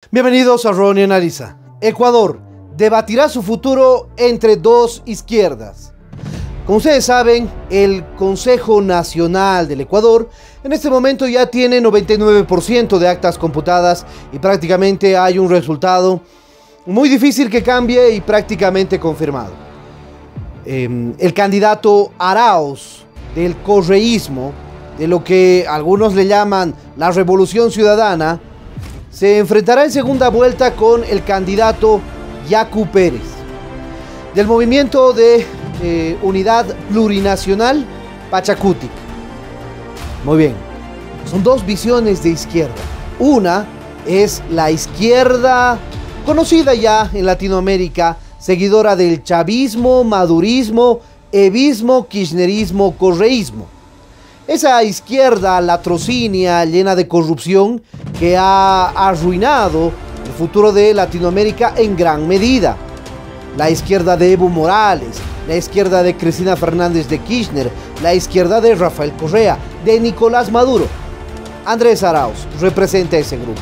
Bienvenidos a Ronnie Analiza. Ecuador debatirá su futuro entre dos izquierdas. Como ustedes saben, el Consejo Nacional del Ecuador en este momento ya tiene 99% de actas computadas y prácticamente hay un resultado muy difícil que cambie y prácticamente confirmado. El candidato Arauz del correísmo, de lo que algunos le llaman la Revolución Ciudadana, se enfrentará en segunda vuelta con el candidato Yacu Pérez, del movimiento de Unidad Plurinacional Pachakutik. Muy bien, son dos visiones de izquierda. Una es la izquierda conocida ya en Latinoamérica, seguidora del chavismo, madurismo, evismo, kirchnerismo, correísmo. Esa izquierda latrocinia, llena de corrupción, que ha arruinado el futuro de Latinoamérica en gran medida. La izquierda de Evo Morales, la izquierda de Cristina Fernández de Kirchner, la izquierda de Rafael Correa, de Nicolás Maduro. Andrés Arauz representa ese grupo.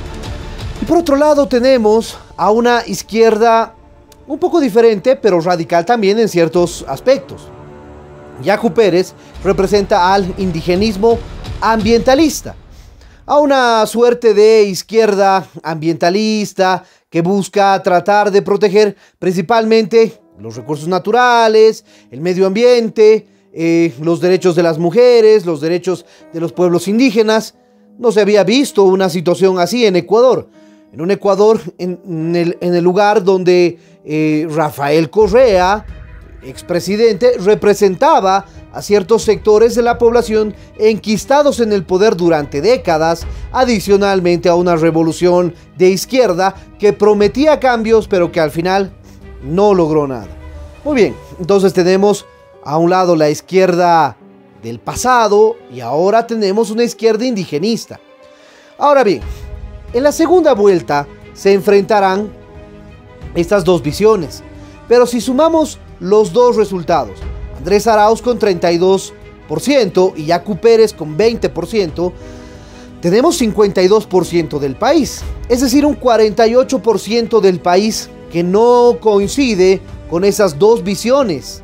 Y por otro lado tenemos a una izquierda un poco diferente, pero radical también en ciertos aspectos. Yacu Pérez representa al indigenismo ambientalista, a una suerte de izquierda ambientalista que busca tratar de proteger principalmente los recursos naturales, el medio ambiente, los derechos de las mujeres, los derechos de los pueblos indígenas. No se había visto una situación así en Ecuador. En un Ecuador, en el lugar donde Rafael Correa, expresidente, representaba a ciertos sectores de la población enquistados en el poder durante décadas, adicionalmente a una revolución de izquierda que prometía cambios, pero que al final no logró nada. Muy bien, entonces tenemos a un lado la izquierda del pasado y ahora tenemos una izquierda indigenista. Ahora bien, en la segunda vuelta se enfrentarán estas dos visiones, pero si sumamos los dos resultados, Andrés Arauz con 32% y Yacu Pérez con 20%, tenemos 52% del país, es decir, un 48% del país que no coincide con esas dos visiones.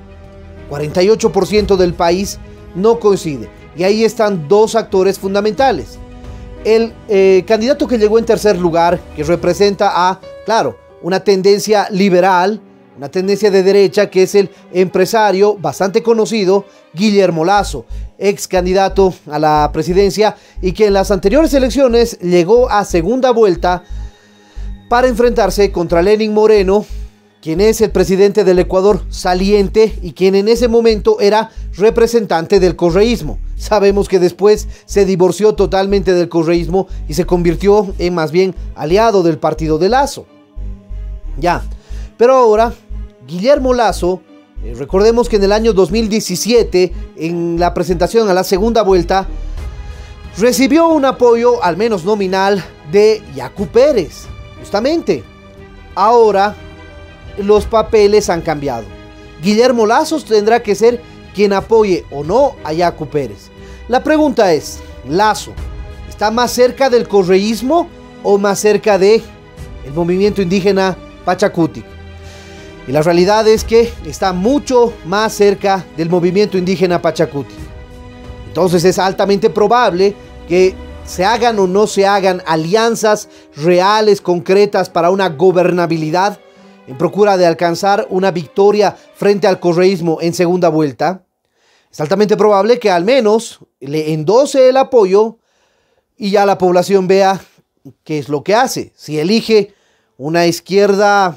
48% del país no coincide, y ahí están dos actores fundamentales. El candidato que llegó en tercer lugar, que representa a, claro, una tendencia liberal, una tendencia de derecha, que es el empresario bastante conocido Guillermo Lasso, ex candidato a la presidencia y que en las anteriores elecciones llegó a segunda vuelta para enfrentarse contra Lenín Moreno, quien es el presidente del Ecuador saliente y quien en ese momento era representante del correísmo. Sabemos que después se divorció totalmente del correísmo y se convirtió en más bien aliado del partido de Lasso. Ya. Pero ahora, Guillermo Lasso, recordemos que en el año 2017, en la presentación a la segunda vuelta, recibió un apoyo, al menos nominal, de Yacu Pérez. Justamente. Ahora, los papeles han cambiado. Guillermo Lasso tendrá que ser quien apoye o no a Yacu Pérez. La pregunta es, ¿Lasso está más cerca del correísmo o más cerca del movimiento indígena Pachakutik? Y la realidad es que está mucho más cerca del movimiento indígena Pachakutik. Entonces es altamente probable que se hagan o no se hagan alianzas reales, concretas para una gobernabilidad en procura de alcanzar una victoria frente al correísmo en segunda vuelta. Es altamente probable que al menos le endose el apoyo y ya la población vea qué es lo que hace. Si elige una izquierda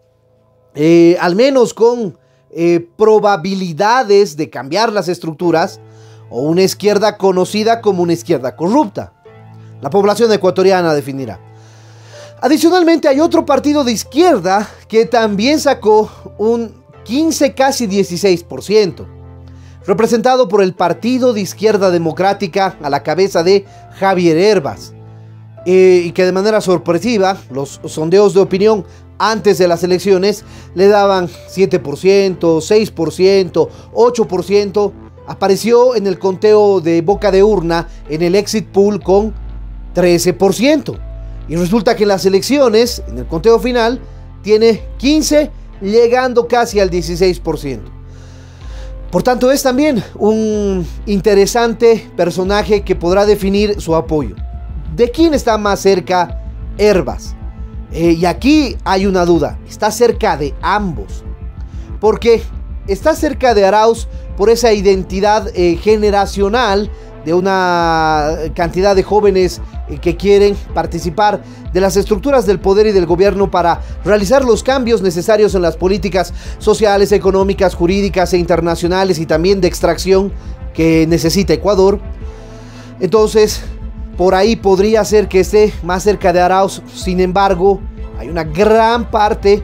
al menos con probabilidades de cambiar las estructuras, o una izquierda conocida como una izquierda corrupta. La población ecuatoriana definirá. Adicionalmente hay otro partido de izquierda que también sacó un 15, casi 16%, representado por el Partido de Izquierda Democrática a la cabeza de Javier Hervas, y que de manera sorpresiva los sondeos de opinión antes de las elecciones le daban 7%, 6%, 8%. Apareció en el conteo de boca de urna en el exit poll con 13%. Y resulta que en las elecciones, en el conteo final, tiene 15, llegando casi al 16%. Por tanto, es también un interesante personaje que podrá definir su apoyo. ¿De quién está más cerca Hervas? Y aquí hay una duda, está cerca de ambos. Porque está cerca de Arauz por esa identidad generacional de una cantidad de jóvenes que quieren participar de las estructuras del poder y del gobierno para realizar los cambios necesarios en las políticas sociales, económicas, jurídicas e internacionales y también de extracción que necesita Ecuador. Entonces, por ahí podría ser que esté más cerca de Arauz. Sin embargo, hay una gran parte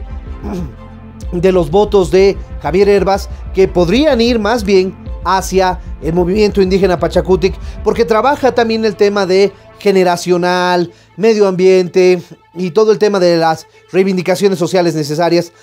de los votos de Javier Hervas que podrían ir más bien hacia el movimiento indígena Pachakutik, porque trabaja también el tema de generacional, medio ambiente y todo el tema de las reivindicaciones sociales necesarias,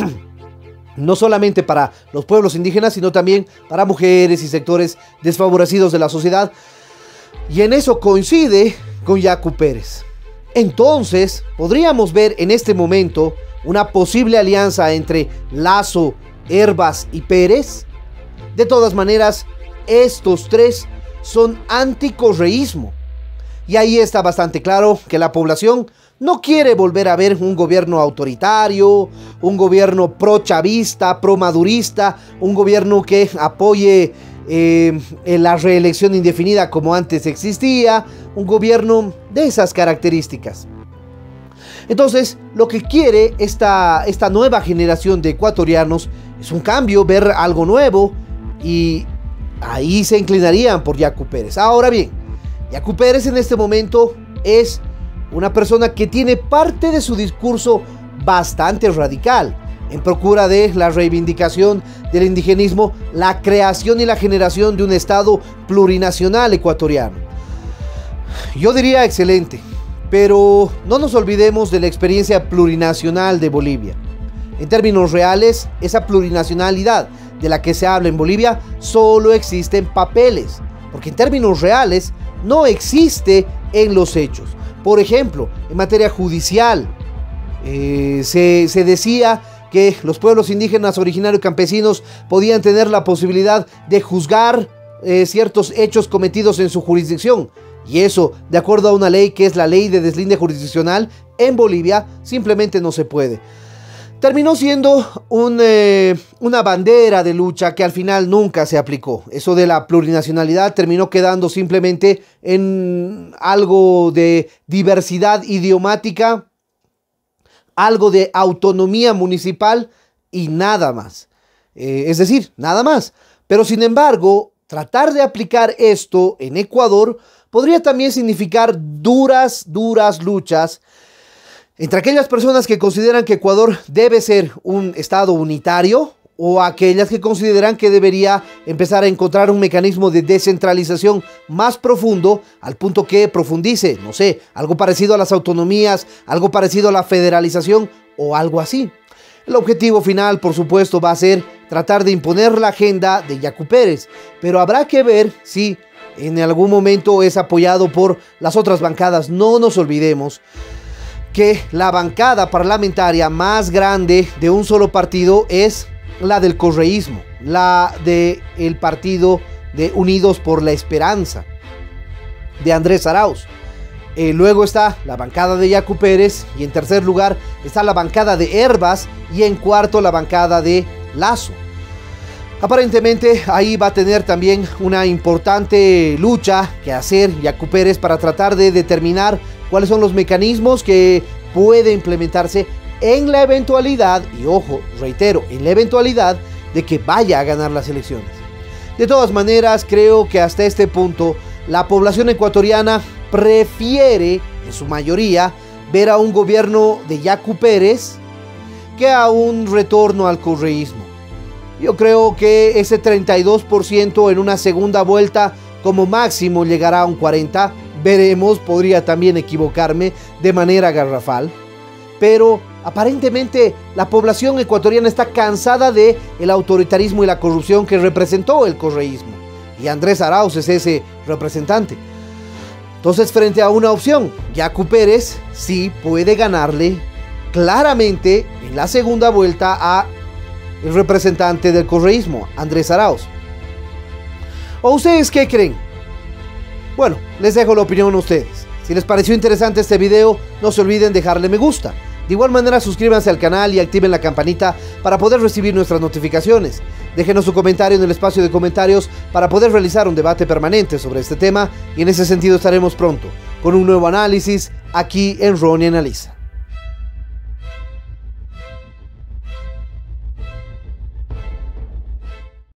no solamente para los pueblos indígenas, sino también para mujeres y sectores desfavorecidos de la sociedad. Y en eso coincide con Yacu Pérez. Entonces, podríamos ver en este momento una posible alianza entre Lasso, Hervas y Pérez. De todas maneras, estos tres son anticorreísmo. Y ahí está bastante claro que la población no quiere volver a ver un gobierno autoritario, un gobierno pro-chavista, pro-madurista, un gobierno que apoye la reelección indefinida como antes existía, un gobierno de esas características. Entonces, lo que quiere esta nueva generación de ecuatorianos es un cambio, ver algo nuevo, y ahí se inclinarían por Yacu Pérez. Ahora bien, Yacu Pérez en este momento es una persona que tiene parte de su discurso bastante radical, en procura de la reivindicación del indigenismo, la creación y la generación de un Estado plurinacional ecuatoriano. Yo diría excelente, pero no nos olvidemos de la experiencia plurinacional de Bolivia. En términos reales, esa plurinacionalidad de la que se habla en Bolivia solo existe en papeles, porque en términos reales no existe en los hechos. Por ejemplo, en materia judicial, se decía que los pueblos indígenas originarios campesinos podían tener la posibilidad de juzgar ciertos hechos cometidos en su jurisdicción. Y eso, de acuerdo a una ley que es la ley de deslinde jurisdiccional, en Bolivia simplemente no se puede. Terminó siendo una bandera de lucha que al final nunca se aplicó. Eso de la plurinacionalidad terminó quedando simplemente en algo de diversidad idiomática, algo de autonomía municipal y nada más. Es decir, nada más. Pero sin embargo, tratar de aplicar esto en Ecuador podría también significar duras luchas entre aquellas personas que consideran que Ecuador debe ser un estado unitario o aquellas que consideran que debería empezar a encontrar un mecanismo de descentralización más profundo, al punto que profundice, no sé, algo parecido a las autonomías, algo parecido a la federalización o algo así. El objetivo final, por supuesto, va a ser tratar de imponer la agenda de Yacu Pérez, pero habrá que ver si en algún momento es apoyado por las otras bancadas. No nos olvidemos que la bancada parlamentaria más grande de un solo partido es la del correísmo, la del partido de Unidos por la Esperanza, de Andrés Arauz. Luego está la bancada de Yacu Pérez, y en tercer lugar está la bancada de Hervas, y en cuarto la bancada de Lasso. Aparentemente ahí va a tener también una importante lucha que hacer Yacu Pérez para tratar de determinar cuáles son los mecanismos que puede implementarse en la eventualidad, y ojo, reitero, en la eventualidad de que vaya a ganar las elecciones. De todas maneras, creo que hasta este punto la población ecuatoriana prefiere, en su mayoría, ver a un gobierno de Yacu Pérez que a un retorno al correísmo. Yo creo que ese 32% en una segunda vuelta como máximo llegará a un 40%. Veremos, podría también equivocarme de manera garrafal. Pero aparentemente la población ecuatoriana está cansada del autoritarismo y la corrupción que representó el correísmo. Y Andrés Arauz es ese representante. Entonces, frente a una opción, Yacu Pérez sí puede ganarle claramente en la segunda vuelta a el representante del correísmo, Andrés Arauz. ¿O ustedes qué creen? Bueno, les dejo la opinión a ustedes. Si les pareció interesante este video, no se olviden dejarle me gusta. De igual manera, suscríbanse al canal y activen la campanita para poder recibir nuestras notificaciones. Déjenos su comentario en el espacio de comentarios para poder realizar un debate permanente sobre este tema, y en ese sentido estaremos pronto con un nuevo análisis aquí en Ronnie Analiza.